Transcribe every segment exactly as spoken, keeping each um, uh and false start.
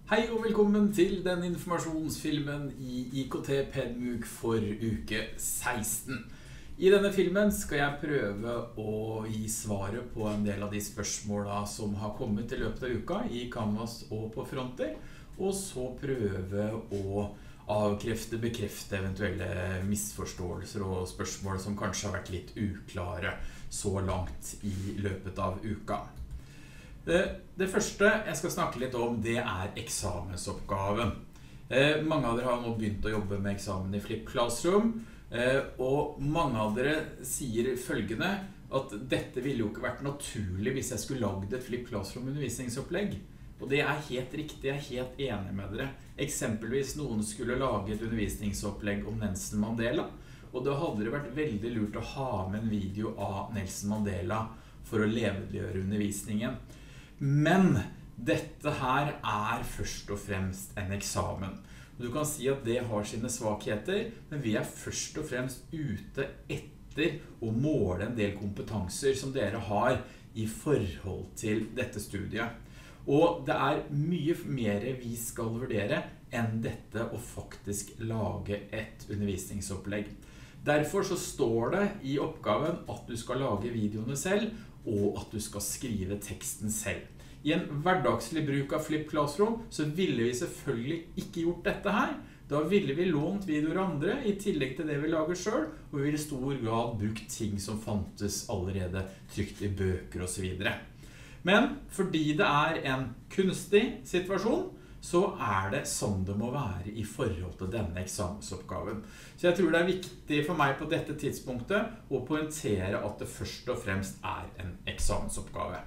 Hei og velkommen til den informasjonsfilmen i I K T PedMuk for uke seksten. I denne filmen skal jeg prøve å gi svaret på en del av de spørsmålene som har kommet i løpet av uka i Canvas og på Fronter, og så prøve å avkrefte, bekrefte eventuelle misforståelser og spørsmål som kanskje har vært litt uklare så langt i løpet av uka. Det, det første jeg skal snakke litt om, det er eksamensoppgaven. Eh, mange av dere har nå begynt å jobbe med eksamen i Flip Classroom, eh, og mange av dere sier følgende, at dette ville jo ikke vært naturlig hvis jeg skulle lagd et Flip Classroom undervisningsopplegg. Og det er helt riktig, jeg er helt enig med dere. Eksempelvis noen skulle lage et undervisningsopplegg om Nelson Mandela, og da hadde det vært veldig lurt å ha med en video av Nelson Mandela for å levendegjøre undervisningen. Men dette her er først og fremst en eksamen. Du kan si at det har sine svakheter, men vi er først og fremst ute etter å måle en del kompetanser som dere har i forhold til dette studiet. Og det er mye mer vi skal vurdere enn dette å faktisk lage et undervisningsopplegg. Derfor så står det i oppgaven at du skal lage videoene selv, og at du skal skrive teksten selv. I en hverdagslig bruk av Flip Classroom så ville vi selvfølgelig ikke gjort dette her. Da ville vi lånt videoer av andre i tillegg til det vi lager selv, og vi ville i stor grad brukt ting som fantes allerede trykt i bøker og så videre. Men fordi det er en kunstig situasjon, så er det sånn det må være i forhold til denne eksamensoppgaven. Så jeg tror det er viktig for meg på dette tidspunktet å poengtere at det først og fremst er en eksamensoppgave.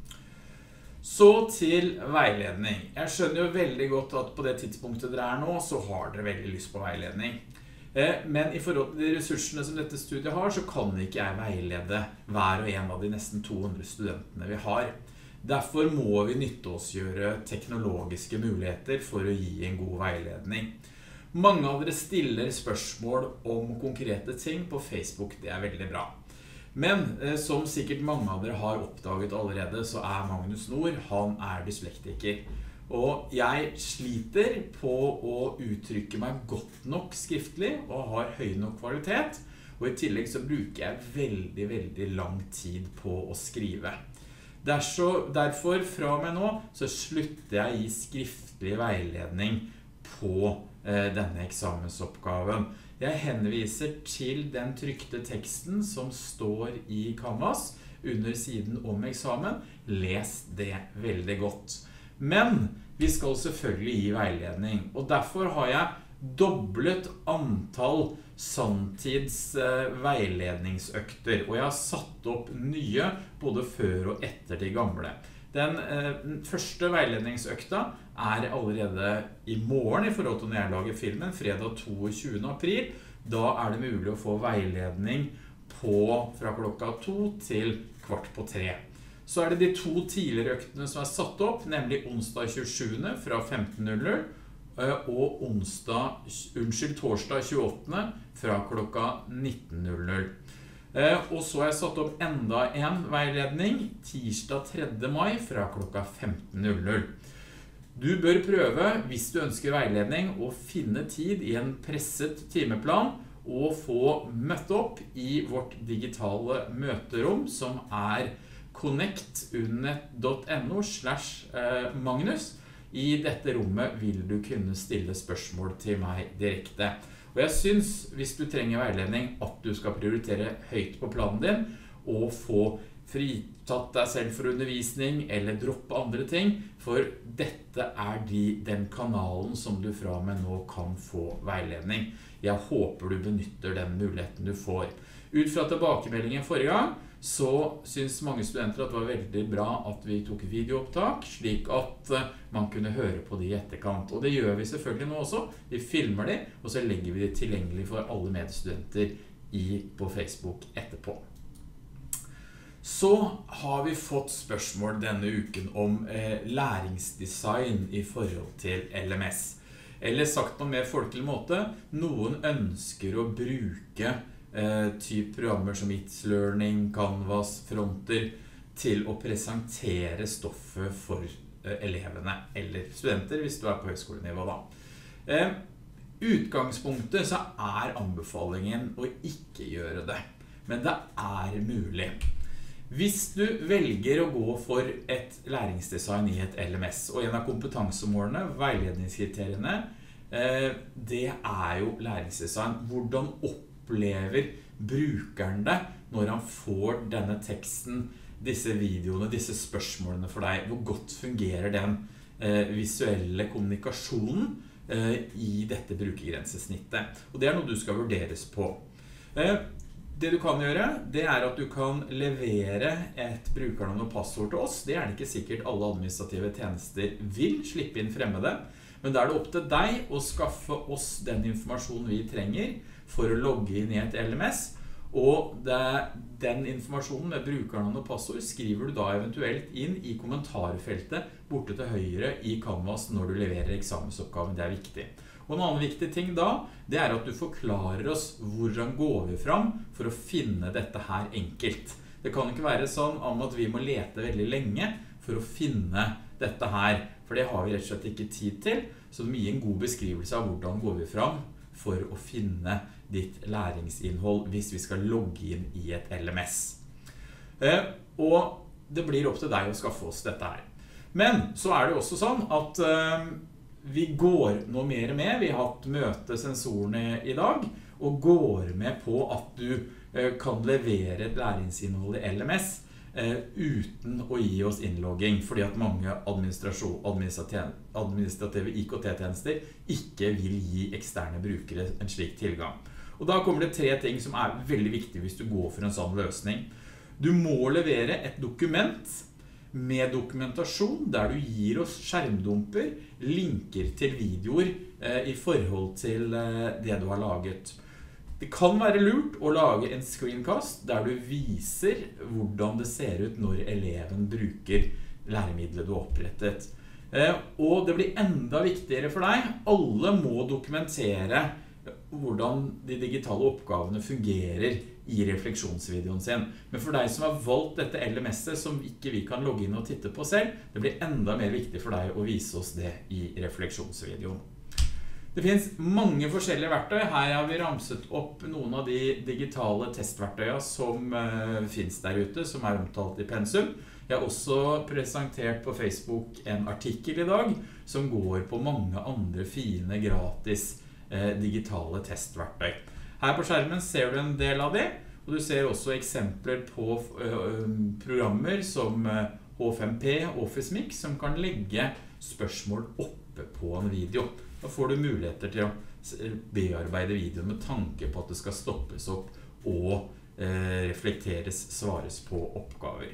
Så til veiledning. Jeg skjønner jo veldig godt at på det tidspunktet dere er nå, så har dere veldig lyst på veiledning. Men i forhold til de ressursene som dette studiet har, så kan ikke jeg veilede hver og en av de nesten to hundre studentene vi har. Derfor må vi nytte oss gjøre teknologiske muligheter for å gi en god veiledning. Mange av dere stiller spørsmål om konkrete ting på Facebook, det er veldig bra. Men eh, som sikkert mange av dere har oppdaget allerede, så er Magnus Nord, han er dyslektiker. Og jeg sliter på å uttrykke meg godt nok skriftlig og har høy nok kvalitet, og i tillegg så bruker jeg veldig, veldig lang tid på å skrive. Derfor fra og med nå så slutter jeg i skriftlig veiledning på eh, denne eksamensoppgaven. Jeg henviser til den trykte teksten som står i Canvas under siden om eksamen. Les det veldig godt. Men vi skal selvfølgelig gi veiledning, og derfor har jeg doblet antall sanntids eh, veiledningsøkter, og jeg har satt opp nye både før og etter de gamle. Den, eh, den første veiledningsøkta er allerede i morgen i forhold til når jeg lager filmen, fredag toogtjuende april. Da er det mulig å få veiledning på fra klokka to til kvart på tre. Så er det de to tidligere øktene som er satt opp, nemlig onsdag tjuesjuende fra femten null null, og onsdag, unnskyld, torsdag tjueåttende fra klokka nitten null null. Og så har jeg satt opp enda en veiledning, tirsdag tredje mai fra klokka femten null null. Du bør prøve, hvis du ønsker veiledning, å finne tid i en presset timeplan og få møtt opp i vårt digitale møterom som er connectunet punktum no slash magnus. I dette rommet vil du kunne stille spørsmål til meg direkte. Og jeg synes, hvis du trenger veiledning, at du skal prioritere høyt på planen din, og få fritatt deg selv for undervisning, eller droppe andre ting, for dette er de, den kanalen som du fra og med nå kan få veiledning. Jeg håper du benytter den muligheten du får. Ut fra tilbakemeldingen forrige gang, så synes mange studenter at det var veldig bra at vi tok videoopptak, slik at man kunne høre på de i etterkant. Og det gjør vi selvfølgelig nå også. Vi filmer de, og så legger vi de tilgjengelig for alle medstudenter i, på Facebook etterpå. Så har vi fått spørsmål denne uken om eh, læringsdesign i forhold til L M S. Eller sagt på en mer folkelig måte, noen ønsker å bruke Eh, typ programmer som It's Learning, Canvas, Fronter til å presentere stoffet for elevene, eller studenter hvis du er på høyskolenivå da. Eh, utgangspunktet så er anbefalingen å ikke gjøre det, men det er mulig. Hvis du velger å gå for et læringsdesign i et L M S, og en av kompetansemålene, veiledningskriteriene, eh, det er jo læringsdesign. Hvordan opplever brukeren det når han får denne teksten, disse videoene, disse spørsmålene for deg? Hvor godt fungerer den eh, visuelle kommunikasjonen eh, i dette brukergrensesnittet? Og det er noe du skal vurderes på. Eh, det du kan gjøre, det er at du kan levere et brukernavn og passord til oss. Det er det ikke sikkert alle administrative tjenester vil slippe inn fremmede, men da er det opp til deg å skaffe oss den informasjonen vi trenger for å logge inn i et L M S, og det, den informasjonen med brukernavn og passord skriver du da eventuelt inn i kommentarfeltet borte til høyre i Canvas når du leverer eksamensoppgaven. Det er viktig. Og en annen viktig ting da, det er at du forklarer oss hvordan går vi fram for å finne dette her enkelt. Det kan ikke være sånn om at vi må lete veldig lenge for å finne dette her, for det har vi rett og slett ikke tid til, så det må gi en god beskrivelse av hvordan går vi fram for å finne ditt læringsinnhold hvis vi skal logge inn i et L M S. Eh, og det blir opp til deg å skaffe oss dette her. Men så er det også sånn at eh, vi går nå mer og mer, vi har hatt møte sensorene i dag, og går med på at du eh, kan levere et læringsinnhold i L M S eh, uten å gi oss innlogging, fordi at mange administrative I K T-tjenester ikke vil gi eksterne brukere en slik tilgang. Og da kommer det tre ting som er veldig viktige hvis du går for en sånn løsning. Du må levere et dokument med dokumentasjon der du gir oss skjermdumper, linker til videoer eh, i forhold til eh, det du har laget. Det kan være lurt å lage en screencast der du viser hvordan det ser ut når eleven bruker læremiddelet du har opprettet. Eh, og det blir enda viktigere for deg. Alle må dokumentere hvordan de digitale oppgavene fungerer i refleksjonsvideoen sin. Men for deg som har valgt dette L M S-et som ikke vi kan logge inn og titte på selv, det blir enda mer viktig for deg å vise oss det i refleksjonsvideoen. Det finnes mange forskjellige verktøy. Her har vi ramset opp noen av de digitale testverktøyene som uh, finnes der ute, som er omtalt i pensum. Jeg har også presentert på Facebook en artikkel i dag som går på mange andre fine, gratis uh, digitale testverktøy. Her på skjermen ser du en del av det, og du ser også eksempler på uh, programmer som uh, H fem P, Office Mix, som kan legge spørsmål oppe på en video. Da får du muligheter til å bearbeide videoen med tanke på at det skal stoppes opp og uh, reflekteres, svares på oppgaver.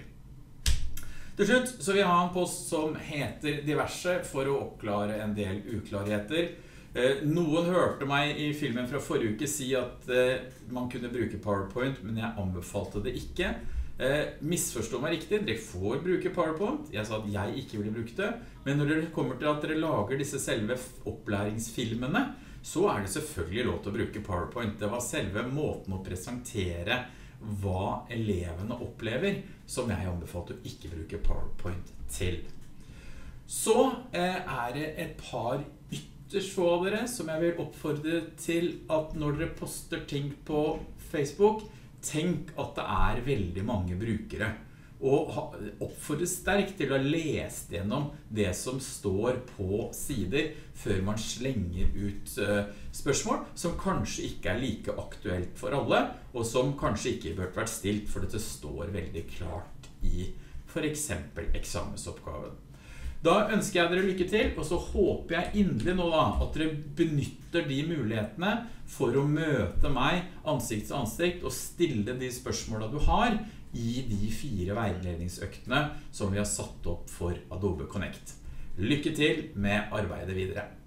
Til slutt så vil jeg ha en post som heter diverse for å oppklare en del uklarheter. Noen hørte meg i filmen fra forrige uke si at man kunne bruke PowerPoint, men jeg anbefalte det ikke. Misforstå meg riktig, dere får bruke PowerPoint. Jeg sa at jeg ikke ville bruke det, men når dere kommer til at dere lager disse selve opplæringsfilmene, så er det selvfølgelig lov til å bruke PowerPoint. Det var selve måten å presentere hva elevene opplever, som jeg anbefalte å ikke bruke PowerPoint til. Så er det et par yttersvådere som jeg vil oppfordre til at når dere poster ting på Facebook, tenk at det er veldig mange brukere. Og oppfordre sterkt til å lese gjennom det som står på sider før man slenger ut spørsmål som kanskje ikke er like aktuelt for alle, og som kanskje ikke bør vært stilt, for det står veldig klart i for eksempel eksamensoppgaven. Da ønsker jeg dere lykke til, og så håper jeg inderlig nå da, at dere benytter de mulighetene for å møte meg ansikt til ansikt og stille de spørsmålene du har i de fire veiledningsøktene som vi har satt opp for Adobe Connect. Lykke til med arbeidet videre!